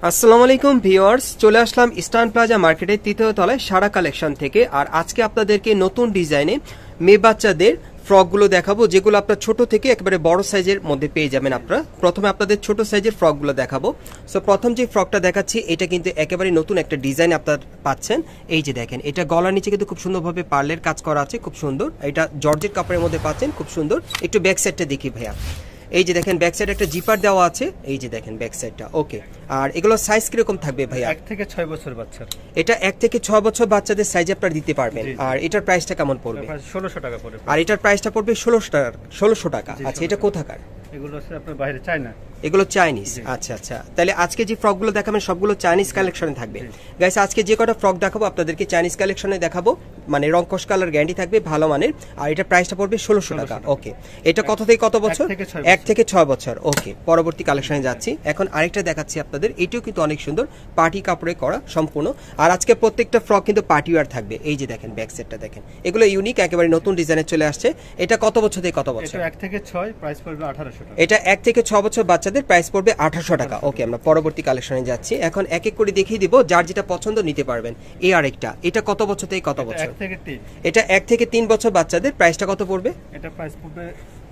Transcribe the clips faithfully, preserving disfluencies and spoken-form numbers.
আসসালামু আলাইকুম ভিউয়ার্স, চলে আসলাম ইস্টার্ন প্লাজা মার্কেটের তৃতীয় তলায় সারা কালেকশন থেকে। আর আজকে আপনাদেরকে নতুন ডিজাইনে মেয়ে বাচ্চাদের ফ্রকগুলো দেখাবো, যেগুলো আপনার ছোট থেকে একেবারে বড় সাইজের মধ্যে পেয়ে যাবেন আপনারা। প্রথমে আপনাদের ছোট সাইজের ফ্রকগুলো দেখাবো। সো প্রথম যে ফ্রকটা দেখাচ্ছি এটা কিন্তু একেবারে নতুন একটা ডিজাইন আপনারা পাচ্ছেন। এই যে দেখেন, এটা গলার নিচে কিন্তু খুব সুন্দরভাবে পার্লের কাজ করা আছে, খুব সুন্দর। এটা জর্জেট কাপড়ের মধ্যে পাচ্ছেন, খুব সুন্দর। একটু ব্যাক সাইডটা দেখি ভাইয়া। এই যে দেখেন ব্যাক সাইডে একটা জিপার দেওয়া আছে, এই যে দেখেন ব্যাক সাইডটা। ওকে, আর এগুলো সাইজ কিরকম থাকবে ভাইয়া? এক থেকে ছয় বছর বাচ্চার। এটা এক থেকে ছয় বছর বাচ্চাদের সাইজ আপনারা দিতে পারবেন। আর এটার প্রাইসটা কেমন পড়বে? ষোলোশো টাকা পড়বে। আর এটার প্রাইসটা পড়বে ষোলোশো টাকা। ষোলোশো টাকা। আচ্ছা, এটা কোথাকার? এগুলো হচ্ছে আপনার বাইরে চায়না, এগুলো চাইনিজ। আচ্ছা আচ্ছা, তাহলে আজকে যে ফ্রকগুলো দেখাবেন সবগুলো চাইনিজ কালেকশনে থাকবে। গাইস, আজকে যে কটা ফ্রক দেখাবো আপনাদেরকে চাইনিজ কালেকশনে দেখাবো, মানে রংকশ কালার গ্যারান্টি থাকবে, ভালো মানের। আর এটা প্রাইসটা পড়বে ষোলোশো টাকা। ওকে, এটা কত থেকে কত বছর? এক থেকে ছয় বছর। ওকে, পরবর্তী কালেকশনে যাচ্ছি। এখন আরেকটা দেখাচ্ছি আপনাদের, এটিও কিন্তু অনেক সুন্দর, পার্টি কাপড়ে করা সম্পূর্ণ। আর আজকে প্রত্যেকটা ফ্রক কিন্তু পার্টি ওয়্যার থাকবে। এই যে দেখেন ব্যাক সেটটা দেখেন, এগুলো ইউনিক, একেবারে নতুন ডিজাইনে চলে আসছে। এটা কত বছর থেকে কত বছর? এক থেকে ছয়, প্রাইস পড়বে আঠারোশো টাকা। এটা এক থেকে ছয় বছর বাচ্চাদের প্রাইস পড়বে আঠারোশো টাকা। ওকে, আমরা পরবর্তী কালেকশনে যাচ্ছি। এখন এক এক করে দেখিয়ে দিব, যার যেটা পছন্দ নিতে পারবেন। এই আরেকটা, এটা কত বছর থেকে কত বছর? এক থেকে তিন। এটা এক থেকে তিন বছর বাচ্চাদের প্রাইসটা কত পড়বে? এটা প্রাইস পড়বে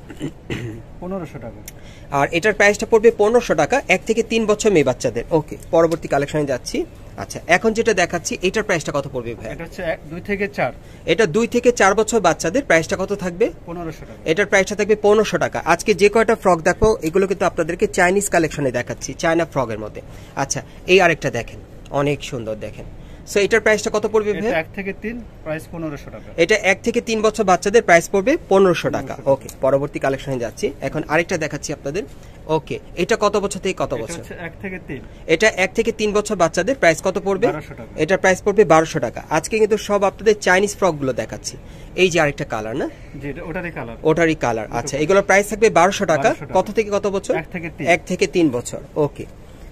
পনেরোশো টাকা। আর এটার প্রাইসটা পড়বে পনেরোশো টাকা, এক থেকে তিন বছর মেয়ে বাচ্চাদের। ওকে, পরবর্তী কালেকশনে যাচ্ছি। আচ্ছা, এখন যেটা দেখাচ্ছি এটার প্রাইসটা কত পড়বে ভাই? এটা হচ্ছে দুই থেকে চার। এটা দুই থেকে চার বছর বাচ্চাদের প্রাইসটা কত থাকবে? পনেরোশো টাকা। এটার প্রাইসটা থাকবে পনেরোশো টাকা। আজকে যে কয়টা ফ্রক দেখো এগুলো কিন্তু আপনাদেরকে চাইনিজ কালেকশনে দেখাচ্ছি, চায়না ফ্রকের মধ্যে। আচ্ছা, এই আরেকটা দেখেন, অনেক সুন্দর দেখেন। সো এটার প্রাইসটা কত পড়বে ভাই? এক থেকে তিন, প্রাইস পনেরোশো টাকা। এটা এক থেকে তিন বছর বাচ্চাদের প্রাইস পড়বে পনেরোশো টাকা। ওকে, পরবর্তী কালেকশনে যাচ্ছি। এখন আরেকটা দেখাচ্ছি আপনাদের। ওকে, এটা কত বছর থেকে কত বছর? এক থেকে তিন। এটা এক থেকে তিন বছর বাচ্চাদের প্রাইস কত পড়বে? এটার প্রাইস পড়বে বারোশো টাকা। আজকে কিন্তু সব আপনাদের চাইনিজ ফ্রক গুলো দেখাচ্ছি। এই যে আরেকটা কালার, না ওটারই কালার? ওটারই কালার। আচ্ছা, এগুলোর প্রাইস থাকবে বারোশো টাকা। কত থেকে কত বছর? এক থেকে তিন বছর। ওকে,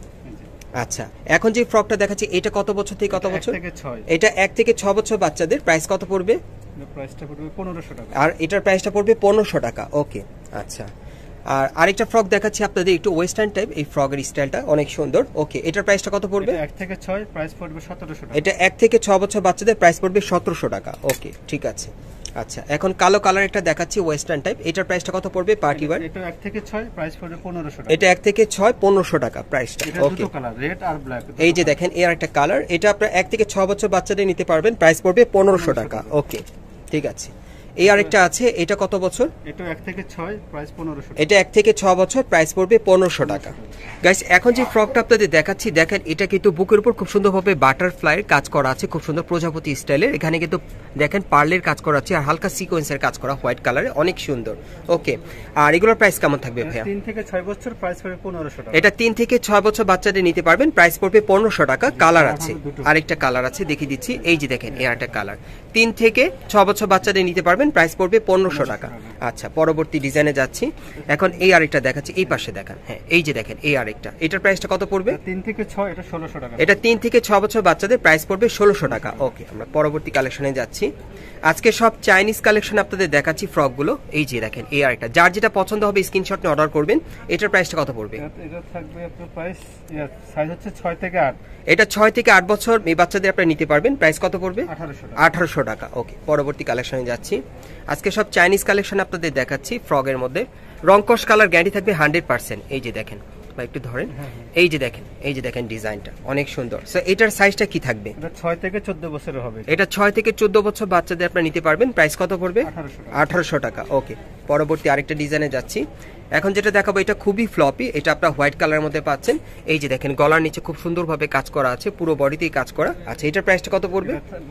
আচ্ছা, এখন যে ফ্রকটা দেখাচ্ছি এটা কত বছর থেকে কত বছর? এটা এক থেকে ছয় বছর বাচ্চাদের প্রাইস কত পড়বে? প্রাইসটা পড়বে পনেরোশো টাকা। আর এটার প্রাইসটা পড়বে পনেরোশো টাকা। ওকে, আচ্ছা, আর আরেকটা ফ্রক দেখাচ্ছি আপনাদের, একটু ওয়েস্টার্ন টাইপ। এই ফ্রকের স্টাইলটা অনেক সুন্দর। ওকে, এটার প্রাইসটা কত পড়বে? এক থেকে ছয়, প্রাইস পড়বে সতেরোশো টাকা। এটা এক থেকে ছয় বছর বাচ্চাদের প্রাইস পড়বে সতেরোশো টাকা। ওকে, ঠিক আছে। আচ্ছা, এখন কালো কালার একটা দেখাচ্ছি ওয়েস্টার্ন টাইপ, এটার প্রাইসটা কত পড়বে? Party wear. এটা এক থেকে ছয়, প্রাইস পড়বে পনেরোশো টাকা। এটা এক থেকে ছয়, পনেরোশো টাকা প্রাইসটা। ওকে, কালার রেড আর ব্ল্যাক। এই যে দেখেন, এর একটা কালার, এটা আপনারা এক থেকে ছয় বছর বাচ্চাদের নিতে পারবেন, প্রাইস পড়বে পনেরোশো টাকা। ওকে, ঠিক আছে। এই আরেকটা আছে, এটা কত বছর? এটা এক থেকে ছয়, প্রাইস পনেরোশো। এটা এক থেকে ছয় বছর, প্রাইস পড়বে পনেরোশো টাকা। গাইস, এখন যে ফ্রকটা আপনাদের দেখাচ্ছি দেখেন, এটা কিন্তু বুকের উপর খুব সুন্দরভাবে বাটারফ্লাইয়ের কাজ করা আছে, খুব সুন্দর প্রজাপতি স্টাইলের। এখানে কিন্তু দেখেন পার্লের কাজ করা আছে আর হালকা সিকোয়েন্সের কাজ করা হোয়াইট কালারে, অনেক সুন্দর। ওকে, আর এগুলোর প্রাইস কেমন থাকবে ভাইয়া? তিন থেকে ছয় বছর, প্রাইস পড়বে পনেরোশো টাকা। এটা তিন থেকে ছয় বছর বাচ্চাদের নিতে পারবেন, প্রাইস পড়বে পনেরোশো টাকা। কালার আছে, আরেকটা কালার আছে দেখিয়ে দিচ্ছি। এই যে দেখেন, এর একটা কালার, তিন থেকে ছয় বছর বাচ্চাদের নিতে পারবেন, প্রাইস পড়বে পনেরোশো টাকা। আচ্ছা, পরবর্তী ডিজাইনে যাচ্ছি। এখন এই আরেকটা দেখাচ্ছি, এই পাশে দেখান। হ্যাঁ, এই যে দেখেন এই আরেকটা, এটার প্রাইসটা কত পড়বে? তিন থেকে ছয়, এটা ষোলোশো টাকা। এটা তিন থেকে ছয় বছর বাচ্চাদের প্রাইস পড়বে ষোলোশো টাকা। ওকে, আমরা পরবর্তী কালেকশনে যাচ্ছি। আজকে সব চাইনিজ কালেকশন আপনাদের দেখাচ্ছি ফ্রকগুলো। এই যে দেখেন এই আরেকটা, যার যেটা পছন্দ হবে স্ক্রিনশট নিয়ে অর্ডার করবেন। এটার প্রাইসটা কত পড়বে? এটা থাকবে আপনার প্রাইস, সাইজ হচ্ছে ছয় থেকে আট। এটা ছয় থেকে আট বছর মেয়ে বাচ্চাদের আপনারা নিতে পারবেন, প্রাইস কত পড়বে? আঠারোশো টাকা। ওকে, পরবর্তী কালেকশনে যাচ্ছি। আজকে সব চাইনিজ কালেকশন আপনাদের দেখাচ্ছি ফ্রকের মধ্যে। রংকশ কালার গ্যারান্টি থাকবে হান্ড্রেড পার্সেন্ট। এই যে দেখেন, একটু ধরেন, এই যে দেখেন, এই যে দেখেন ডিজাইনটা অনেক সুন্দর। সো এটার সাইজটা কি থাকবে? এটা ছয় থেকে চোদ্দ বছরের হবে। এটা ছয় থেকে চোদ্দ বছর বাচ্চাদের আপনারা নিতে পারবেন, প্রাইস কত পড়বে? আঠারোশো টাকা। ওকে, পরবর্তী আরেকটা ডিজাইনে যাচ্ছি। এখন যেটা দেখাবো এটা খুবই ফ্লপি, এটা আপনারা হোয়াইট কালারের মধ্যে পাচ্ছেন। এই যে দেখেন, গলার নিচে খুব সুন্দরভাবে কাজ করা আছে, পুরো বডিতেই কাজ করা। আচ্ছা, এটার প্রাইসটা কত পড়বে?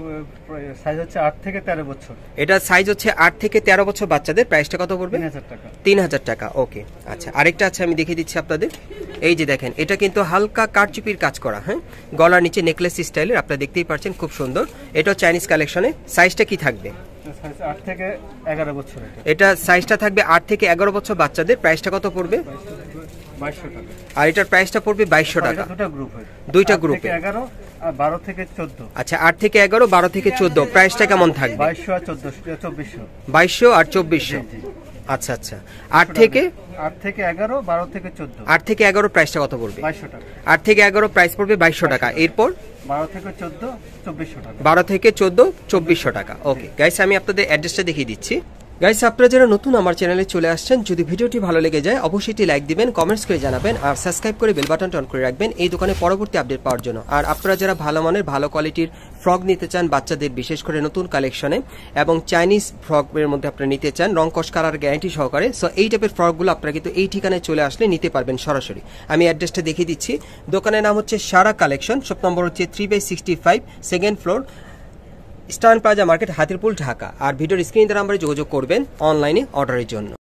সাইজ হচ্ছে আট থেকে তেরো বছর। এটা সাইজ হচ্ছে আট থেকে তেরো বছর বাচ্চাদের, প্রাইসটা কত পড়বে? তিন হাজার টাকা। ওকে, আচ্ছা, আরেকটা আছে আমি দেখিয়ে দিচ্ছি আপনাদের। এই যে দেখেন, এটা কিন্তু হালকা কারচুপির কাজ করা। হ্যাঁ, গলার নিচে নেকলেস স্টাইলের, আপনারা দেখতেই পাচ্ছেন, খুব সুন্দর। এটা চাইনিজ কালেকশনে। সাইজটা কি থাকবে? আট থেকে এগারো বছর। এটা সাইজটা থাকবে আট থেকে এগারো বছর বাচ্চাদের, প্রাইসটা কত পড়বে? বাইশশো টাকা। আর এটার প্রাইসটা পড়বে বাইশশো টাকা। দুটো গ্রুপ, দুইটা গ্রুপ, এগারো আর বারো থেকে চোদ্দ। আচ্ছা, আট থেকে এগারো, বারো থেকে চোদ্দ, প্রাইসটা কেমন থাকবে? বাইশশো আর চোদ্দশো, চব্বিশশো। বাইশশো আর চব্বিশশো। আচ্ছা আচ্ছা আট থেকে আট থেকে এগারো, বারো থেকে চোদ্দ। আট থেকে এগারো প্রাইসটা কত পড়বে? বাইশশো টাকা। আট থেকে এগারো প্রাইস পড়বে বাইশশো টাকা। এরপর বারো থেকে চোদ্দ, চব্বিশশো টাকা। বারো থেকে চোদ্দ, চব্বিশশো টাকা। ওকে গাইস, আমি আপনাদের অ্যাড্রেসটা দেখিয়ে দিচ্ছি। গাইস, আপনারা যারা নতুন আমার চ্যানেলে চলে আসছেন, যদি ভিডিওটি ভালো লেগে যায় অবশ্যই একটি লাইক দিবেন, কমেন্টস করে জানাবেন আর সাবস্ক্রাইব করে বেল বাটনটা অন করে রাখবেন এই দোকানে পরবর্তী আপডেট পাওয়ার জন্য। আর আপনারা যারা ভালো মানের ভালো কোয়ালিটির ফ্রক নিতে চান বাচ্চাদের, বিশেষ করে নতুন কালেকশনে, এবং চাইনিজ ফ্রকের মধ্যে আপনারা নিতে চান রং কস কালার গ্যারান্টি সহকারে, সো এই টাইপের ফ্রকগুলো আপনারা কিন্তু এই ঠিকানায় চলে আসলে নিতে পারবেন সরাসরি। আমি অ্যাড্রেসটা দেখিয়ে দিচ্ছি। দোকানের নাম হচ্ছে সারা কালেকশন, শপ নম্বর হচ্ছে three by sixty five, second floor, eastern plaza market, Hatirpul, Dhaka. আর ভিডিওর স্ক্রিন দ্বারা আমরা যোগাযোগ করবেন অনলাইনে অর্ডারের জন্য।